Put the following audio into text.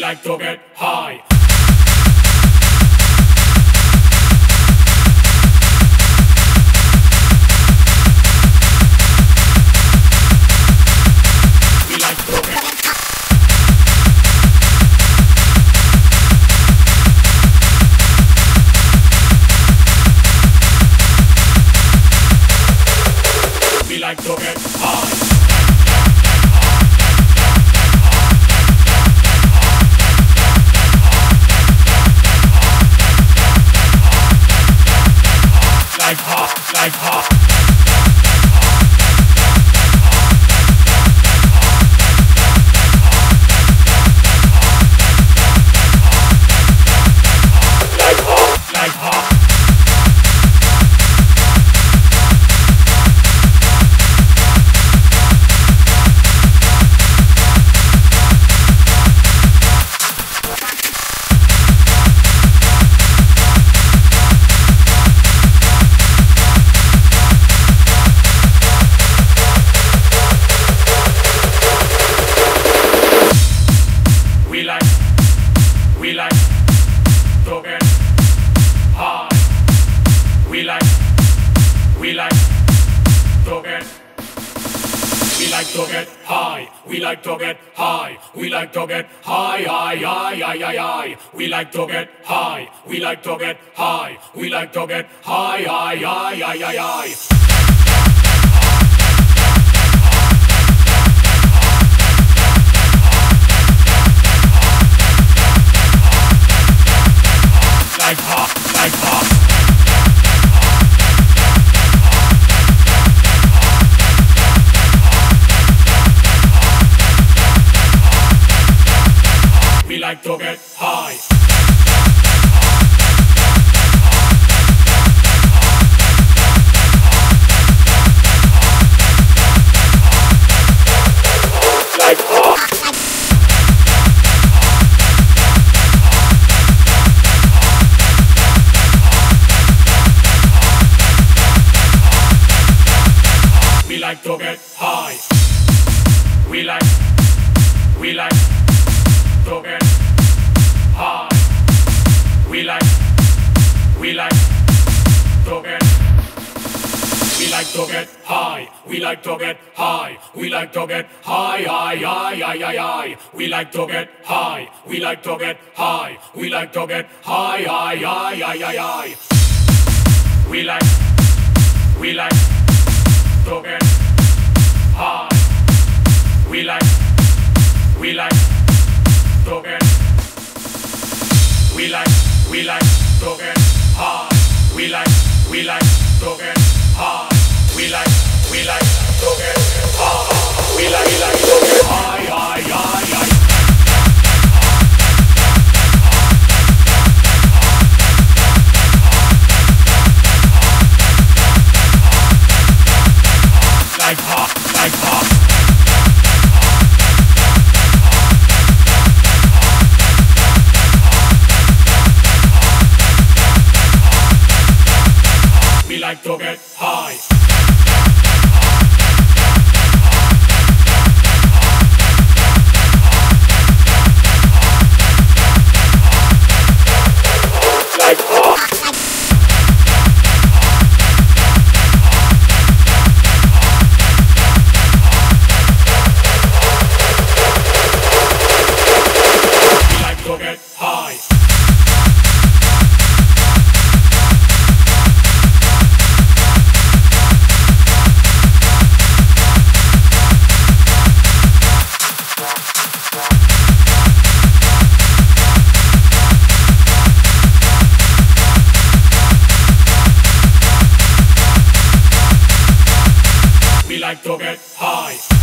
like to get high. We like to get high. Like hot, like hot. Like hot, like hot. We like to get high. We like to get. We like to get high. We like to get high. We like to get high, high, high, high, high, high. We like to get high. We like to get high. We like to get high, high, high, high, high, high. Like hot, like hot. We like to get high. Like hot. We like to get high. We like to get high. We like to get. We like to get high. We like to get high. We like to get high, high, high, high, high, high. We like to get high. We like to get high. We like to get high, high, high, high, high, high. We like to get high. We like to get. We like to get high. We like to get high. We like to get high. We like to get high, high, high, high. Like hot, like hot. We like to get high. Like hot. We like to get high. We like to get high.